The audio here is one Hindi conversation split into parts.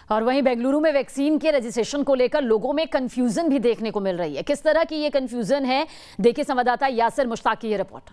और वहीं बेंगलुरु में वैक्सीन के रजिस्ट्रेशन को लेकर लोगों में कंफ्यूजन भी देखने को मिल रही है। किस तरह की ये कंफ्यूजन है, देखिए संवाददाता यासिर मुश्ताक की ये रिपोर्ट।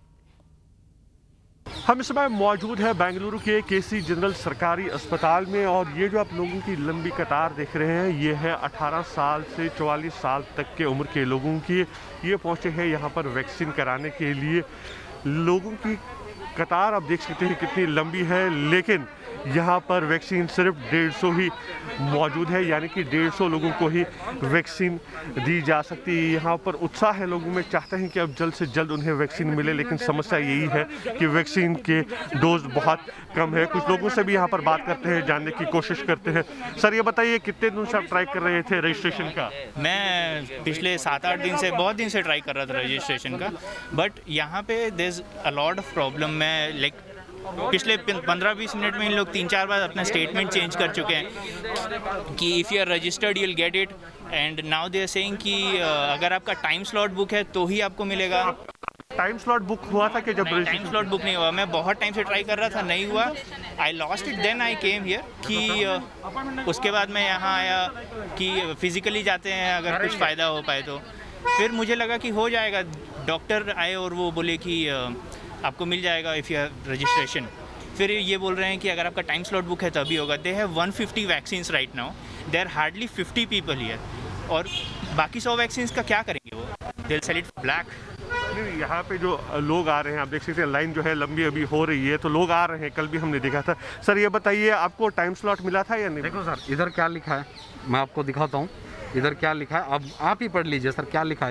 हम इस समय मौजूद है बेंगलुरु के केसी जनरल सरकारी अस्पताल में और ये जो आप लोगों की लंबी कतार देख रहे हैं ये है 18 साल से 44 साल तक के उम्र के लोगों की। ये पहुंचे हैं यहाँ पर वैक्सीन कराने के लिए। लोगों की कतार आप देख सकते हैं कितनी लंबी है, लेकिन यहाँ पर वैक्सीन सिर्फ 150 ही मौजूद है, यानी कि 150 लोगों को ही वैक्सीन दी जा सकती है। यहाँ पर उत्साह है लोगों में, चाहते हैं कि अब जल्द से जल्द उन्हें वैक्सीन मिले, लेकिन समस्या यही है कि वैक्सीन के डोज बहुत कम है। कुछ लोगों से भी यहाँ पर बात करते हैं, जानने की कोशिश करते हैं। सर ये बताइए, कितने दिन से आप ट्राई कर रहे थे रजिस्ट्रेशन का? मैं पिछले 7-8 दिन से, बहुत दिन से ट्राई कर रहा था रजिस्ट्रेशन का, बट यहाँ पे there is a lot of problem. मैं लाइक पिछले 15-20 मिनट में इन लोग 3-4 बार अपना स्टेटमेंट चेंज कर चुके हैं कि if you are registered you will get it, and now they are saying कि अगर आपका टाइम स्लॉट बुक है तो ही आपको मिलेगा। टाइम स्लॉट बुक हुआ था कि जब टाइम स्लॉट बुक नहीं हुआ? मैं बहुत टाइम से ट्राई कर रहा था, नहीं हुआ। I lost it, then I came here कि उसके बाद मैं यहाँ आया कि फिज़िकली जाते हैं अगर कुछ फ़ायदा हो पाए तो। फिर मुझे लगा कि हो जाएगा, डॉक्टर आए और वो बोले कि आपको मिल जाएगा इफ़ यू हैव रजिस्ट्रेशन। फिर ये बोल रहे हैं कि अगर आपका टाइम स्लॉट बुक है तभी होगा। They have 150 vaccines right now, they are hardly 50 people here, और बाकी 100 वैक्सीन्स का क्या करेंगे वो? They will sell it for black. यहाँ पे जो लोग आ रहे हैं आप देख सकते हैं, लाइन जो है लंबी अभी हो रही है, तो लोग आ रहे हैं, कल भी हमने देखा था। सर ये बताइए, आपको टाइम स्लॉट मिला था या नहीं? देखो सर, इधर क्या लिखा है मैं आपको दिखाता हूँ। इधर क्या लिखा है, अब आप ही पढ़ लीजिए सर, क्या लिखा है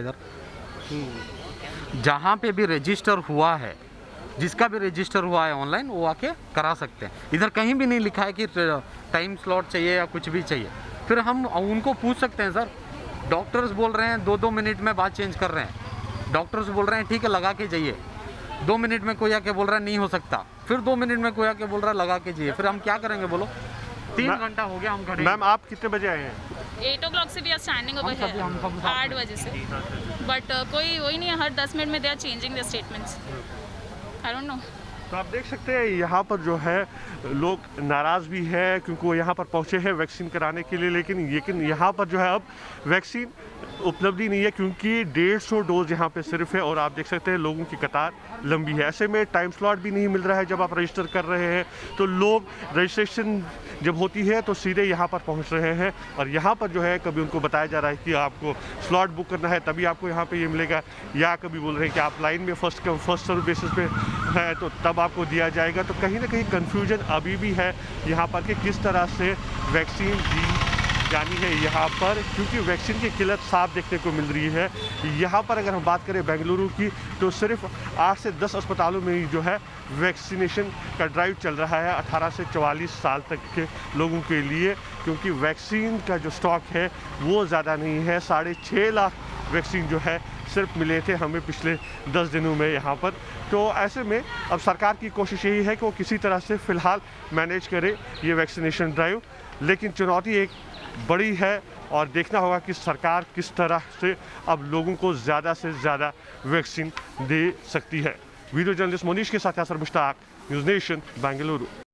इधर। जहाँ पे भी रजिस्टर हुआ है, जिसका भी रजिस्टर हुआ है ऑनलाइन, वो आके करा सकते हैं। इधर कहीं भी नहीं लिखा है कि टाइम स्लॉट चाहिए या कुछ भी चाहिए। फिर हम उनको पूछ सकते हैं सर, डॉक्टर्स बोल रहे हैं 2-2 मिनट में बात चेंज कर रहे हैं। डॉक्टर्स बोल रहे हैं ठीक है लगा के जाइए, 2 मिनट में कोई आके बोल रहा है नहीं हो सकता, फिर 2 मिनट में कोई आके बोल रहा है लगा के जाइए। फिर हम क्या करेंगे बोलो? 3 घंटा हो गया हम खड़े। मैम आप कितने बजे आए हैं? 8 o'clock से भी आर स्टैंडिंग ओवर है, 8 बजे से, बट कोई वही नहीं है। हर 10 मिनट में they are changing the statements. I don't know. तो आप देख सकते हैं यहाँ पर जो है लोग नाराज़ भी है क्योंकि वो यहाँ पर पहुँचे हैं वैक्सीन कराने के लिए, लेकिन यहाँ पर जो है अब वैक्सीन उपलब्धि नहीं है क्योंकि 150 डोज यहाँ पे सिर्फ है, और आप देख सकते हैं लोगों की कतार लंबी है। ऐसे में टाइम स्लॉट भी नहीं मिल रहा है। जब आप रजिस्टर कर रहे हैं तो लोग रजिस्ट्रेशन जब होती है तो सीधे यहाँ पर पहुँच रहे हैं, और यहाँ पर जो है कभी उनको बताया जा रहा है कि आपको स्लॉट बुक करना है तभी आपको यहाँ पे ये मिलेगा, या कभी बोल रहे हैं कि आप लाइन में first come first serve basis पे है तो तब आपको दिया जाएगा। तो कहीं ना कहीं कन्फ्यूजन अभी भी है यहाँ पर कि किस तरह से वैक्सीन दी जानी है यहाँ पर, क्योंकि वैक्सीन की किल्लत साफ देखने को मिल रही है। यहाँ पर अगर हम बात करें बेंगलुरु की तो सिर्फ 8 से 10 अस्पतालों में ही जो है वैक्सीनेशन का ड्राइव चल रहा है 18 से 44 साल तक के लोगों के लिए, क्योंकि वैक्सीन का जो स्टॉक है वो ज़्यादा नहीं है। 6.5 लाख वैक्सीन जो है सिर्फ मिले थे हमें पिछले 10 दिनों में यहाँ पर। तो ऐसे में अब सरकार की कोशिश यही है कि वो किसी तरह से फ़िलहाल मैनेज करे ये वैक्सीनेशन ड्राइव, लेकिन चुनौती एक बड़ी है और देखना होगा कि सरकार किस तरह से अब लोगों को ज़्यादा से ज़्यादा वैक्सीन दे सकती है। वीडियो जर्नलिस्ट मोनीश के साथ यासिर मुश्ताक, न्यूज़ नेशन, बेंगलुरु।